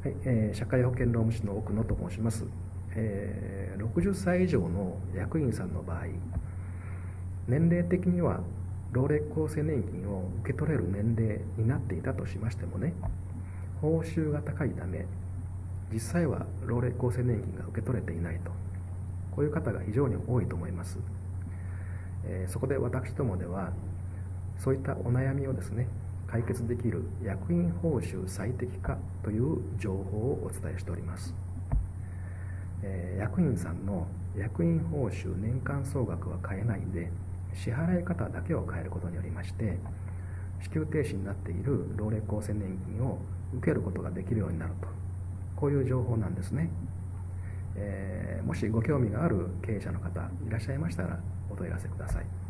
はい、社会保険労務士の奥野と申します。60歳以上の役員さんの場合、年齢的には老齢厚生年金を受け取れる年齢になっていたとしましてもね、報酬が高いため、実際は老齢厚生年金が受け取れていないと、こういう方が非常に多いと思います。そこで私どもでは、そういったお悩みをですね、解決できる役員報酬最適化という情報をお伝えしております。役員さんの役員報酬年間総額は変えないで、支払い方だけを変えることによりまして、支給停止になっている老齢厚生年金を受けることができるようになると、こういう情報なんですね。もしご興味がある経営者の方いらっしゃいましたらお問い合わせください。